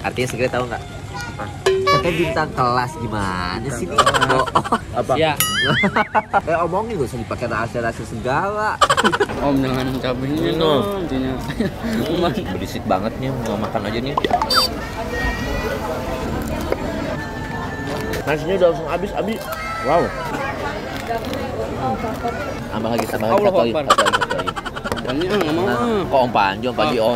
Artinya secret tahu nggak? Apa? Katanya bintang kelas gimana sih nih? Oh, Apa? Ya, omongin gak usah dipakai rahasia-rahasia segala. Om jangan cabenya dong, intinya. Berisik banget nih, mau makan aja nih. Nasinya udah langsung habis, Abi. Wow. Tambah lagi, satu lagi. Banyak nggak mau. Kok Om Panjo pagi Om.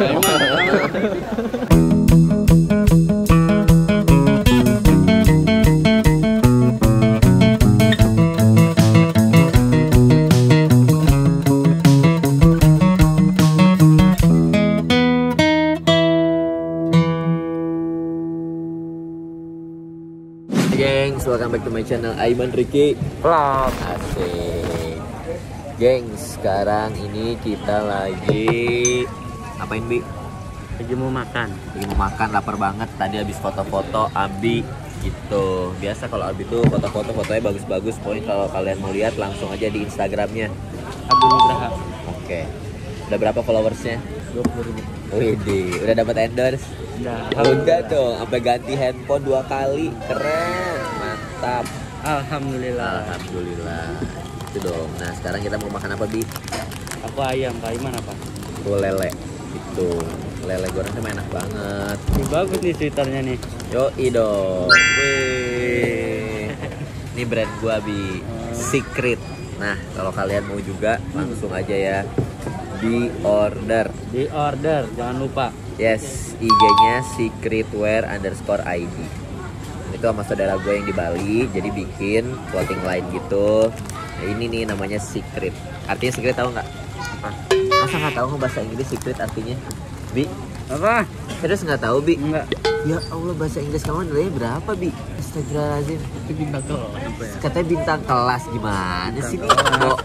Gengs, welcome back to my channel Aiman Ricky Vlog. Asik. Gengs, sekarang ini kita lagi apain, Bi? Lagi mau makan. Lagi mau makan, lapar banget. Tadi habis foto-foto Abi gitu. Biasa kalau Abi tuh fotonya bagus-bagus. Pokoknya kalau kalian mau lihat langsung aja di Instagramnya. Abdul Nugraha. Oke. Udah berapa followersnya? 20.000. Widih, udah dapat endorse? Udah dong, sampai ganti handphone 2 kali. Keren, mantap. Alhamdulillah. Alhamdulillah. Itu dong. Nah, sekarang kita mau makan apa, Bi? Aku ayam, Pak Iman apa? Tuh lele. Itu. Lele goreng sama enak banget. Ini bagus nih twitternya nih. Yoi dong. Wih. Ini brand gua, Bi. Secret. Nah, kalau kalian mau juga langsung aja ya. Di order, Jangan lupa. yes, IG-nya secretwear_id. Itu sama saudara gue yang di Bali, jadi bikin clothing line gitu. Nah, ini nih namanya secret. Artinya secret tahu nggak? Apa? Masa nggak tahu bahasa Inggris secret artinya? Bi, Apa? serius nggak tahu, Bi? Enggak. Ya Allah, bahasa Inggris kamu nilainya berapa, Bi? Astagfirullahaladzim. Itu bintang kelas apa ya? Katanya bintang kelas gimana sih nih? kelas.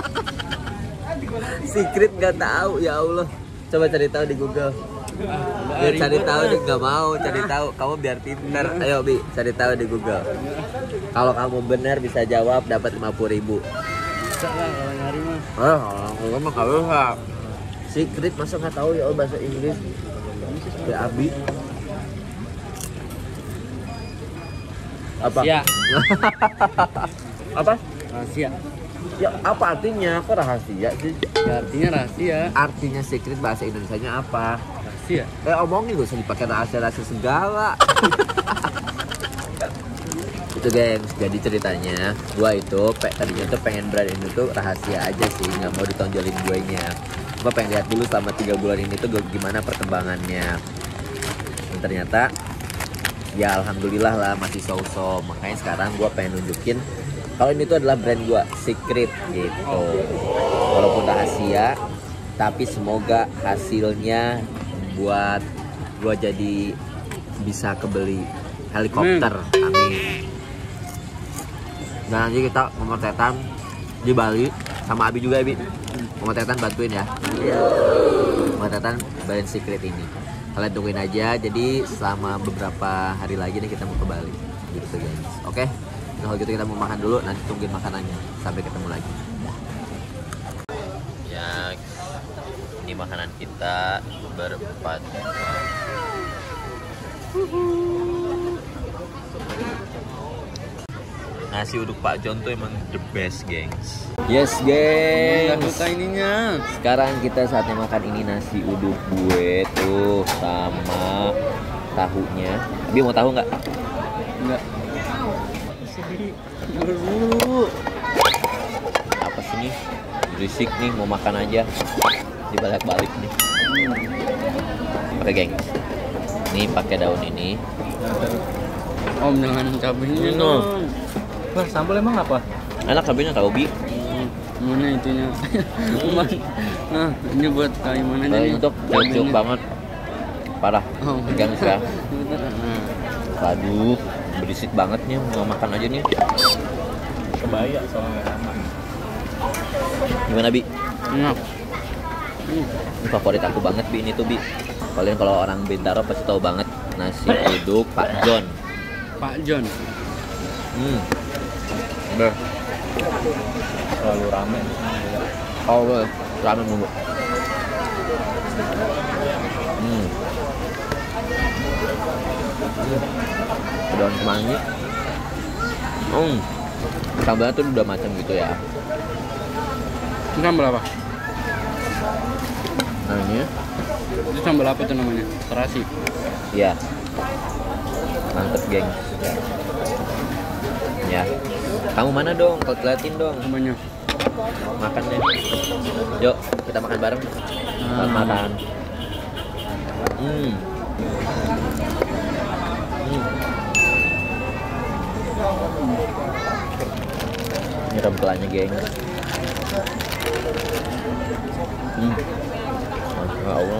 Secret nggak tahu, ya Allah. Coba cari tahu di Google. Ya cari tahu deh, nggak mau cari tahu. Kamu biar pintar. Ayo, Bi, cari tahu di Google. Kalau kamu benar bisa jawab dapat 50.000. Bisa lah kalau nyari mah. Kalau mah kalau secret masa nggak tahu ya Allah bahasa Inggris. Ya Abi. Apa? Rahasia. Apa? Rahasia. Ya apa artinya? Kok rahasia sih? Ya, artinya rahasia. Artinya secret bahasa Indonesianya apa? Rahasia. Omongin gak usah dipakai rahasia-rahasia segala. Itu gengs, jadi ceritanya gua itu tadinya tuh pengen brand ini tuh rahasia aja sih, nggak mau ditonjolin gue nya. Gua pengen lihat dulu selama 3 bulan ini tuh gimana perkembangannya. Dan ternyata ya alhamdulillah lah masih so-so. Makanya sekarang gua pengen nunjukin kalau ini tuh adalah brand gua, secret gitu. Walaupun rahasia, tapi semoga hasilnya buat gua jadi bisa kebeli helikopter. Amin. Dan nanti kita pemotretan di Bali sama Abi juga, Abi. Pemotretan bantuin ya. Pemotretan brand secret ini. Kalian tungguin aja. Jadi selama beberapa hari lagi nih kita mau ke Bali. Gitu guys. Oke. Nah, kalau gitu kita mau makan dulu, nanti tungguin makanannya. Sampai ketemu lagi. Ya, ini makanan kita berempat. Nasi uduk Pak John tuh emang the best, gengs. Yes, Enggak gengs. suka ininya. Sekarang kita saatnya makan ini nasi uduk gue tuh sama tahunya. Abi mau tahu nggak? Enggak. Apa sih nih? Berisik nih, mau makan aja. Dibalik-balik nih. Oke, gengs. Ini pakai daun ini. Om jangan cabenya dong. Wah, sambal emang apa? Enak cabenya tahu, Bi. Mana itunya? Nah, ini buat kayak mana aja Kalau nih? untuk cium banget. Parah. Oh. Gengs ya. Nah, Aduh, berisik banget nih, mau makan aja nih. Kebaya soalnya lama. Gimana, Bi? enak. Ini favorit aku banget, Bi, ini tuh, Bi. Kalian kalau orang Bintaro pasti tahu banget nasi uduk Pak John. Pak John. Ber. Selalu rame. Oh, ramen mulu. daun kemangi. Sambalnya tuh udah macam gitu ya. Ini sambal apa? Nah ini Itu sambal apa itu namanya? Terasi. ya mantep geng. Ya kamu mana dong, kau liatin dong. Namanya. Makan deh. Yuk kita makan bareng. Makan. Ini rempelannya geng. Masya Allah.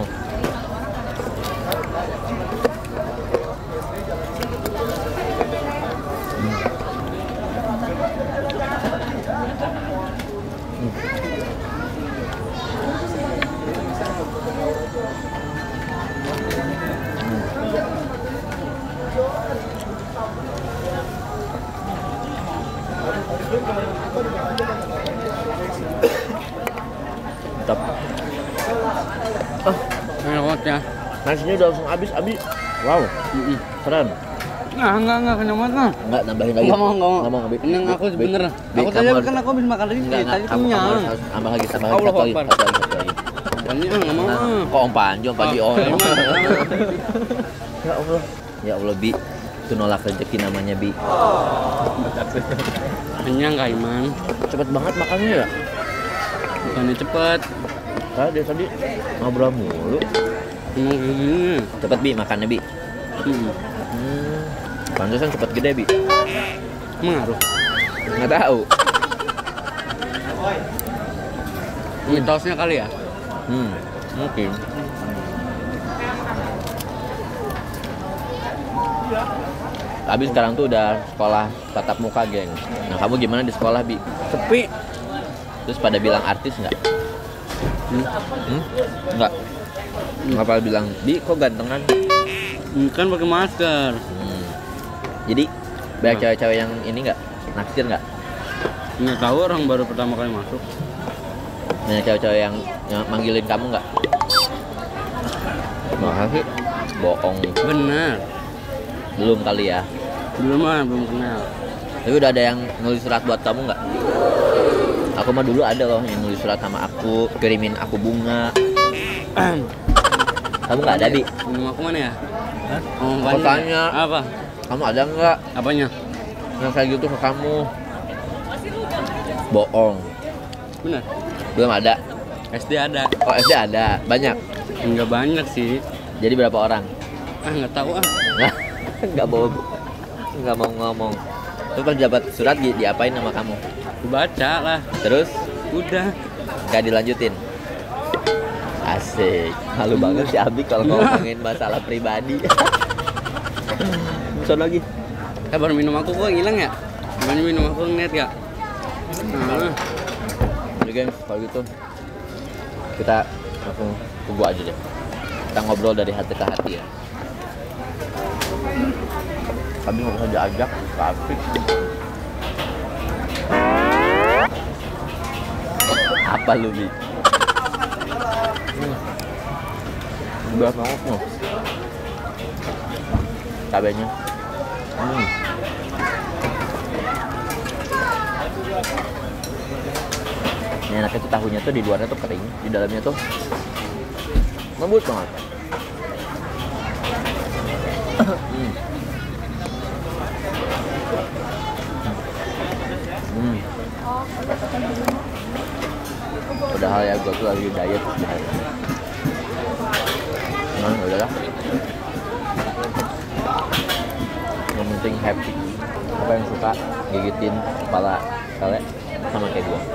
Mantap. Enak banget ya. Nasinya udah langsung habis, Abi. Wow, keren. Enggak kenyang banget nah. Enggak, nambahin lagi. Enggak mau. Abi. Ini aku Bi, bener. Bi, Aku kamu tadi harus- kan aku habis makan lagi. Enggak, Tadi kamu kenyang. harus tambah lagi, tambah lagi. Allah Satu lagi, Akbar. satu lagi. Ini enggak mau. Nah, kok Om Panji, Om Panji, Ah, oh. Iman. Ya Allah. Ya Allah, Bi. Itu nolak rezeki namanya, Bi. Kenyang Kak Iman. Cepet banget makannya ya. Bukannya cepet. Tadi ngobrol mulu. Emang kayak gini. Cepet, Bi, makannya, Bi. Pantesan cepet gede, Bi. Mengaruh. Nggak tahu. Mitosnya kali ya. Mungkin. Tapi sekarang tuh udah sekolah tatap muka, geng. Nah, kamu gimana di sekolah, Bi? Sepi. Terus pada bilang artis nggak? Nggak. Nggak pada bilang, Bi, kok gantengan? Kan pakai masker. Jadi, banyak cewek-cewek yang ini nggak? Naksir nggak? Nggak tahu, orang baru pertama kali masuk. Banyak cewek-cewek yang manggilin kamu nggak? Masa sih? Bohong. Benar. Belum kali ya? Belum kenal. Tapi udah ada yang nulis surat buat kamu nggak? Aku mah dulu ada loh yang nulis surat sama aku, kirimin aku bunga. Kamu nggak ada, Bi? Bunga aku mana ya? Hah? Oh, Aku tanya. Apa? Kamu ada nggak Apanya? yang kayak gitu ke kamu? Bohong. Benar. Belum ada. SD ada. Oh, SD ada. Banyak. Enggak banyak sih. Jadi berapa orang? Nggak tahu ah. Nggak mau ngomong. Terus pas dapat surat diapain sama kamu? Baca lah. Terus Udah. nggak dilanjutin. Asik. Malu banget si Abi kalau ngomongin masalah pribadi. Soal lagi. Baru minum aku kok hilang ya? Gimana minum aku ngeliat gak? Jadi guys, kalau gitu kita langsung tunggu aja deh. Kita ngobrol dari hati ke hati ya. Kami nggak usah diajak ke Apik. Apa lu, Bi? Udah banget loh cabenya. Ini enaknya tuh tahunya tuh di luarnya tuh kering, di dalamnya tuh lembut banget. Padahal ya gue tuh lagi diet sebenarnya. Nah, udahlah. Yang penting happy. Apa yang suka gigitin kepala kale sama kayak gue.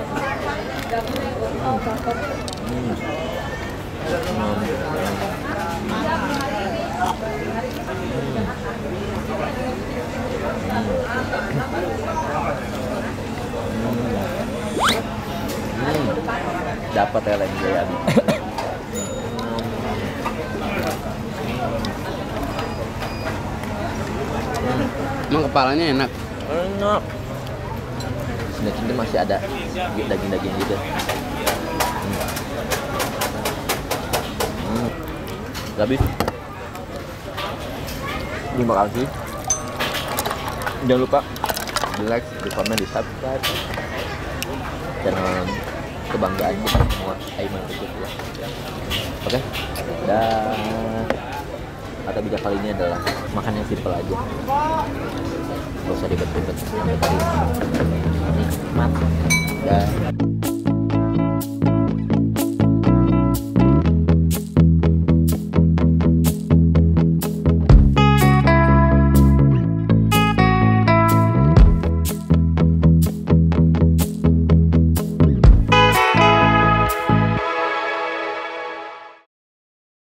Dapat ya lagi ya, Abi. Emang kepalanya enak? Enak. Sini masih ada daging-daging gitu. Habis. Terima kasih. Jangan lupa di like, di komen, di subscribe channel kebanggaan kita semua, Aiman Kutub ya. Oke, dan kata bijak kali ini adalah makan yang simple aja, gak usah ribet-ribet, sampai tadi nikmat dan